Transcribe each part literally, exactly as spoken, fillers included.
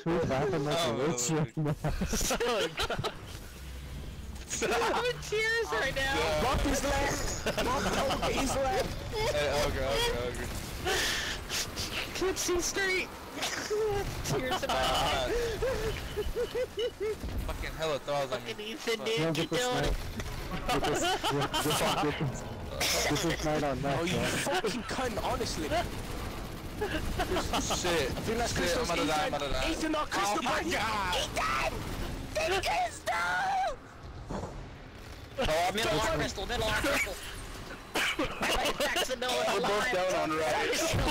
Who's laughing like a witch right now? Oh god. I'm in tears right now. Buck is left. Buck is left. Hey, ogre, ogre, ogre. Can't see straight. Tears in my eyes. Fucking hella thralls on me. Fucking Ethan, dude, Yeah, you're get this doing night. it. Get this, get, get, this, get, this, get this night on that. Oh, you guy. fucking cunt, honestly. Shit. I feel like Shit, Crystal's I'm gonna die, I'm Ethan. gonna die. Ethan, not Crystal, Oh my buddy. god. Ethan! The Crystal! Oh, middle arm crystal, middle arm crystal. Right back to the middle of the We're both line. down on right.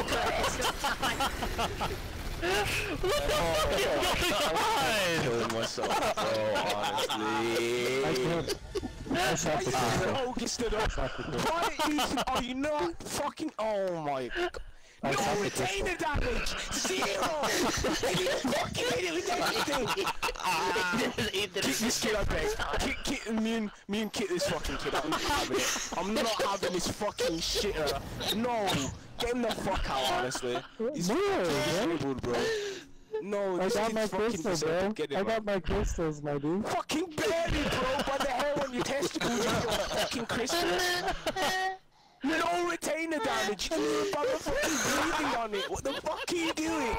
What the fuck is going on? Killing myself, bro, honestly. I can't. I shot the crystal. Oh, get stood up. Why, Ethan, are you not fucking... Oh my god. I No shot the retainer damage! Zero! You fucking hit it with anything! Kick this kid, I beg. Kick, kick, me and, me and kick this fucking kid. I'm not having it. I'm not having this fucking shitter. No! Get him the fuck out, honestly. He's No, disabled, bro. No, I this got kid's my fucking crystals, bro. disabled. Get him I out. got my crystals, my dude. Fucking barely, bro, by the hair on your testicles, you fucking crystals. No retainer damage, you motherfucking breathing on it. What the fuck are you doing?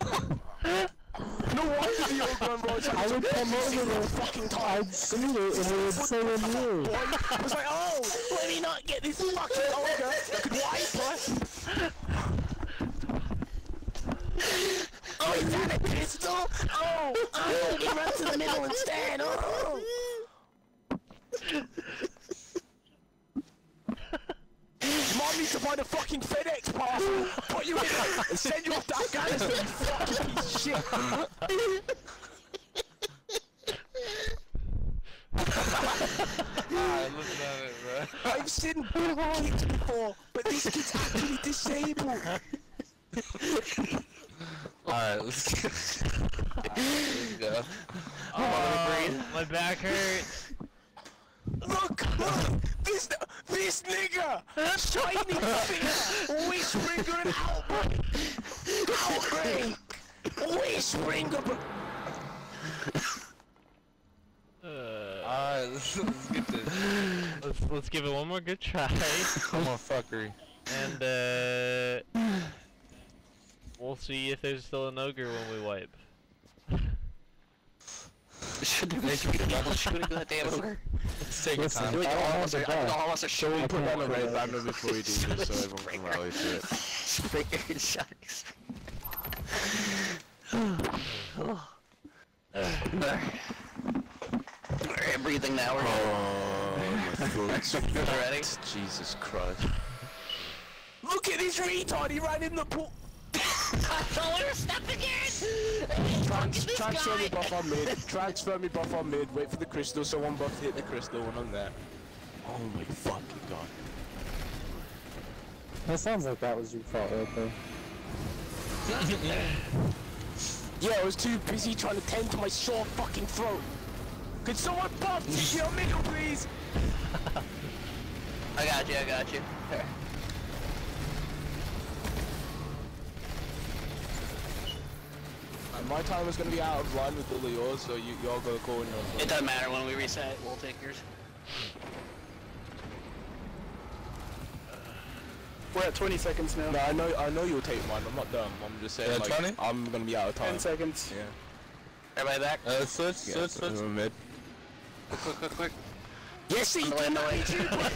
No wonder the old one bro. I would come over there. Fucking time. I'd see it and it would say in you. I was like, oh, let me not get this fucking ogre that could wipe us. Oh, is that a crystal? Oh, oh, he ran to the middle instead. Oh. Mom needs to find a fucking FedEx parcel, put you in it, and send you off to Afghanistan, you fucking piece of shit. Ah, looking at it, bro. I've seen kids before, but this kid's actually disabled. Alright, let's go. Let's go. Oh, my back hurts. Look, look, this, this nigga, shining finger, Wishbringer and Outbreak, Outbreak, Wishbringer. Uh, Alright, let's, let's get this. let's let's give it one more good try, Come on, fuckery. and uh, we'll see if there's still an ogre when we wipe. Should there be a double shooting that damn ogre? Let's take your Listen, time. I don't have the I gun. can almost show I you Put can't down a put red it. banner before we do this, so everyone can rally to it. Springer shots. Alright, breathing now. We're Oh, my God. ready? Jesus Christ. Look at this retard, he ran in the pool. Oh, we're stuck again! Trans transfer me buff on mid, transfer me buff on mid, wait for the crystal, so one buff hit the crystal when I'm there. Oh my fucking god. That sounds like that was your fault right there. Yeah, I was too busy trying to tend to my sore fucking throat. Could someone buff to your middle, please? I got you, I got you. There. And my time is gonna be out of line with all of yours, so you y'all go call in your It doesn't matter when we reset, we'll take yours. We're at twenty seconds now. No, I know I know you'll take mine, I'm not dumb, I'm just saying Yeah, like, twenty? I'm gonna be out of time. ten seconds. Yeah. Everybody back? Uh, switch, Yeah, switch, so switch. we're mid. Quick, quick, quick. Yes, he On the way, on the way.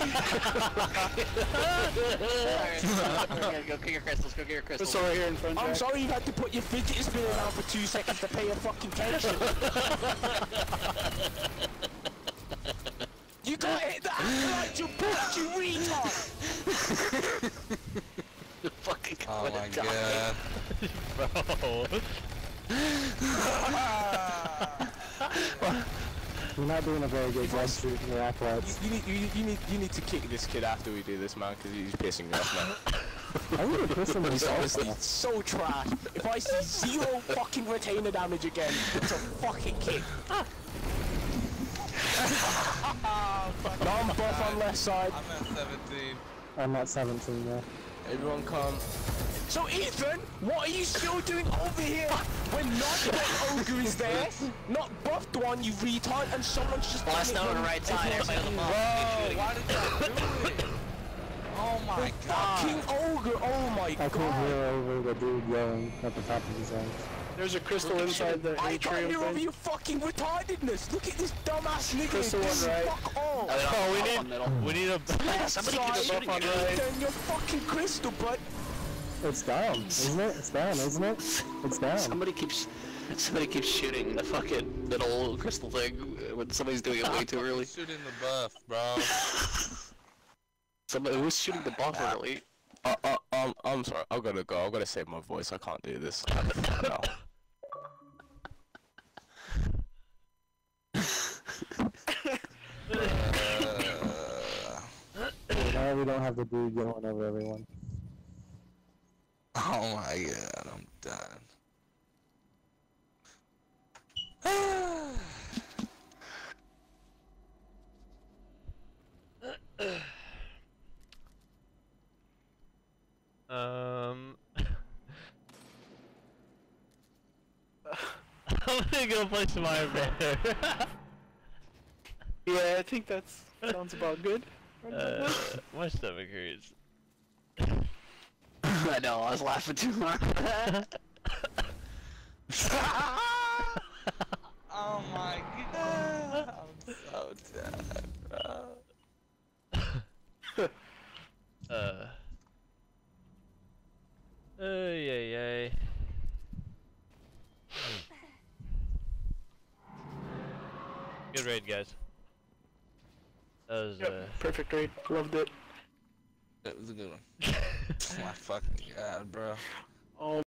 Alright, go get your crystals, go get your crystals. Whistle right here in front. I'm Jack. sorry you had to put your fidget spinner down for two seconds to pay a fucking attention. You got hit the acolyte, you bitch, you retard! You fucking Oh gonna my die. god. Bro. You're not doing a very good job shooting your acolytes. You need, you, you need, you need to kick this kid after we do this, man, because he's pissing me off, man. I would have pissed him He's himself. honestly so trash. If I see zero fucking retainer damage again, it's a fucking kick. Oh, fuck. No, I'm buff on left side. I'm at seventeen. I'm at seventeen now. Everyone come. So Ethan, what are you still doing over here when not the ogre is there? Not buffed one, you retard, and someone's just Last done note it on the right side, everybody on the ball. Bro, why did y'all do it? Oh my god. fucking ogre, oh my I god. can't hear over the dude yelling at the top of his head. There's a crystal inside the I can't atrium hear over thing. your fucking retardedness. Look at this dumbass nigga. Crystal This one right. Fuck off. Oh, we need, we need a. Yeah, somebody keeps Sorry, shooting on you. right. Ethan, you're fucking crystal, bud. It's down, isn't it? It's down, isn't it? It's down. Somebody keeps, somebody keeps shooting the fucking little crystal thing when somebody's doing it way too early. Shooting the buff, bro. Somebody who's shooting the buff early. Uh, uh, um, I'm sorry. I'm gonna go. I'm gonna save my voice. I can't do this. No. Now we don't have the dude yelling over everyone. Oh my god, I'm done. Um. I'm gonna go play some Iron Banner. Yeah, I think that's sounds about good. uh, my stomach hurts. I know, I was laughing too hard. Oh my god, I'm so dead, bro. Uh. Ay, ay, ay. Good raid, guys. That was, Yep, uh... perfect raid. Loved it. That was a good one. Oh my fucking god, bro. Oh